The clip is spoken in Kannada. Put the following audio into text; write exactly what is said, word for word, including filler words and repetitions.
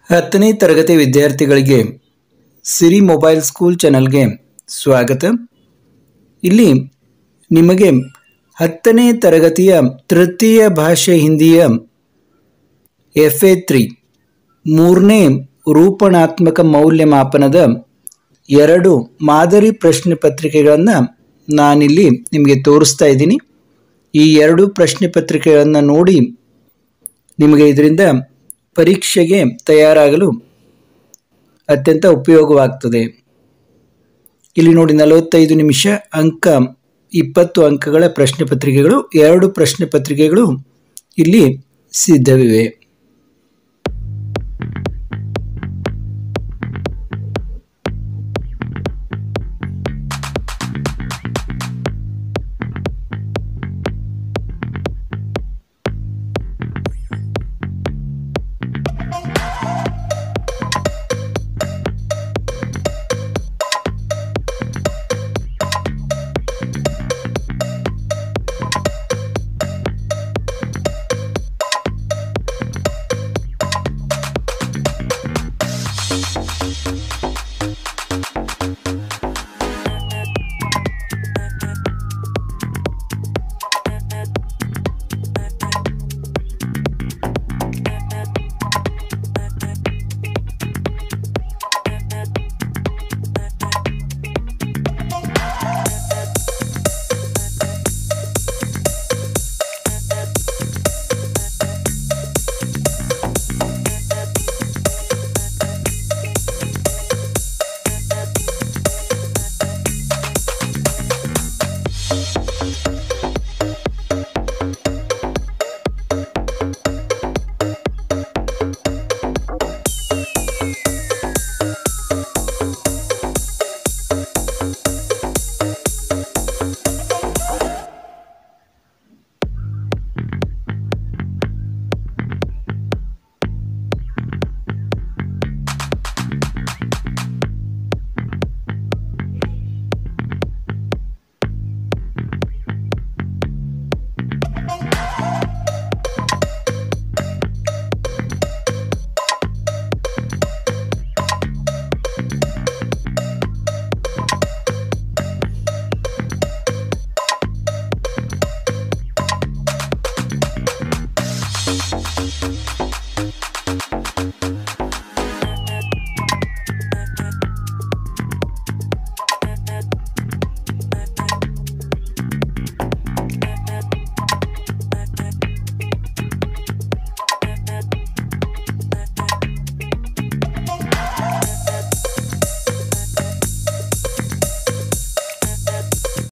ಹತ್ತನೇ ತರಗತಿ ವಿದ್ಯಾರ್ಥಿಗಳಿಗೆ ಸಿರಿ ಮೊಬೈಲ್ ಸ್ಕೂಲ್ ಚಾನಲ್ಗೆ ಸ್ವಾಗತ. ಇಲ್ಲಿ ನಿಮಗೆ ಹತ್ತನೇ ತರಗತಿಯ ತೃತೀಯ ಭಾಷೆ ಹಿಂದಿಯ ಎಫ್ ಎ ತ್ರೀ ಮೂರನೇ ರೂಪಣಾತ್ಮಕ ಮೌಲ್ಯಮಾಪನದ ಎರಡು ಮಾದರಿ ಪ್ರಶ್ನೆ ಪತ್ರಿಕೆಗಳನ್ನು ನಾನಿಲ್ಲಿ ನಿಮಗೆ ತೋರಿಸ್ತಾ ಇದ್ದೀನಿ. ಈ ಎರಡು ಪ್ರಶ್ನೆ ಪತ್ರಿಕೆಗಳನ್ನು ನೋಡಿ ನಿಮಗೆ ಇದರಿಂದ ಪರೀಕ್ಷೆಗೆ ತಯಾರಾಗಲು ಅತ್ಯಂತ ಉಪಯೋಗವಾಗ್ತದೆ. ಇಲ್ಲಿ ನೋಡಿ, ನಲವತ್ತೈದು ನಿಮಿಷ, ಅಂಕ ಇಪ್ಪತ್ತು ಅಂಕಗಳ ಪ್ರಶ್ನೆ ಪತ್ರಿಕೆಗಳು, ಎರಡು ಪ್ರಶ್ನೆ ಪತ್ರಿಕೆಗಳು ಇಲ್ಲಿ ಸಿದ್ಧವಿವೆ.